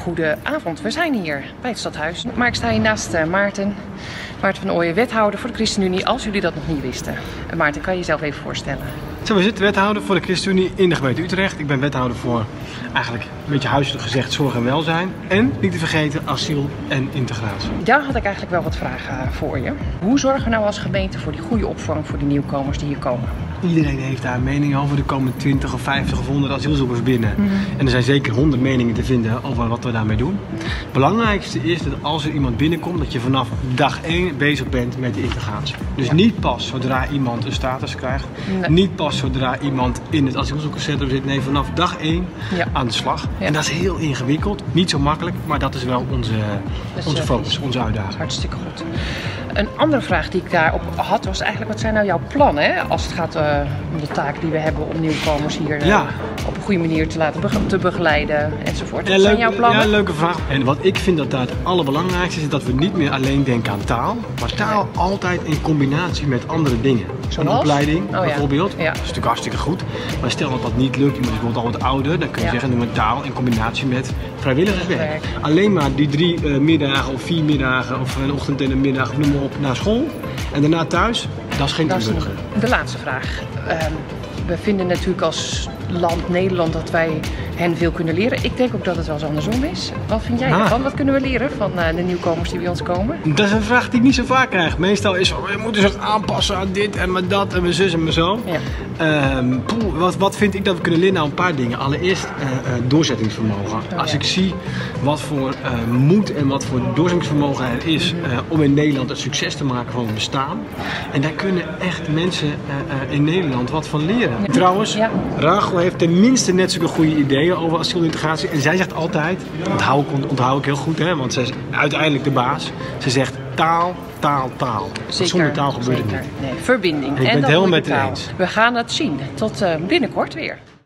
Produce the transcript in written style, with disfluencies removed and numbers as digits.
Goedenavond, we zijn hier bij het Stadhuis. Maar ik sta hier naast Maarten van Ooyen, wethouder voor de ChristenUnie, als jullie dat nog niet wisten. Maarten, kan je jezelf even voorstellen? Zo is het, wethouder voor de ChristenUnie in de gemeente Utrecht. Ik ben wethouder voor, eigenlijk een beetje huiselijk gezegd, zorg en welzijn. En, niet te vergeten, asiel en integratie. Daar had ik eigenlijk wel wat vragen voor je. Hoe zorgen we nou als gemeente voor die goede opvang voor die nieuwkomers die hier komen? Iedereen heeft daar een mening over. Er komen 20 of 50 of 100 asielzoekers binnen. En er zijn zeker 100 meningen te vinden over wat we daarmee doen. Het belangrijkste is dat als er iemand binnenkomt, dat je vanaf dag 1 bezig bent met de integratie. Dus niet pas zodra iemand een status krijgt. Nee. Niet pas zodra iemand in het asielzoekerscentrum zit. Nee, vanaf dag 1 aan de slag. Ja. En dat is heel ingewikkeld. Niet zo makkelijk, maar dat is wel onze focus, onze uitdaging. Hartstikke goed. Een andere vraag die ik daarop had was eigenlijk, wat zijn nou jouw plannen als het gaat om de taak die we hebben om nieuwkomers hier op een goede manier te laten begeleiden enzovoort. Wat zijn jouw plannen? Ja, leuke vraag. En wat ik vind dat daar het allerbelangrijkste is dat we niet meer alleen denken aan taal, maar taal altijd in combinatie met andere dingen. Zoals? Een opleiding bijvoorbeeld, dat is natuurlijk hartstikke goed. Maar stel dat dat niet lukt, iemand is bijvoorbeeld al wat ouder, dan kun je zeggen, doe maar taal in combinatie met vrijwilligerswerk. Alleen maar die 3 middagen of 4 middagen of een ochtend en een middag, noem maar op, naar school en daarna thuis, dat is geen inburgeren. De laatste vraag. We vinden natuurlijk als land Nederland dat wij hen veel kunnen leren. Ik denk ook dat het wel eens andersom is. Wat vind jij ervan? Wat kunnen we leren van de nieuwkomers die bij ons komen? Dat is een vraag die ik niet zo vaak krijg. Meestal is van, je moet zich aanpassen aan dit en met dat en mijn zus en mijn zo. Ja. Wat vind ik dat we kunnen leren? Nou, een paar dingen. Allereerst doorzettingsvermogen. Als ik zie wat voor moed en wat voor doorzettingsvermogen er is om in Nederland een succes te maken van het bestaan. En daar kunnen echt mensen in Nederland wat van leren. Ja. Trouwens, Rachel heeft tenminste net zulke goede ideeën over asielintegratie. En zij zegt altijd, onthoud ik heel goed, hè, want zij is uiteindelijk de baas. Ze zegt taal, taal, taal. Zeker, zonder taal gebeurt het niet. Nee, verbinding. En ik ben het helemaal met haar eens. We gaan het zien. Tot binnenkort weer.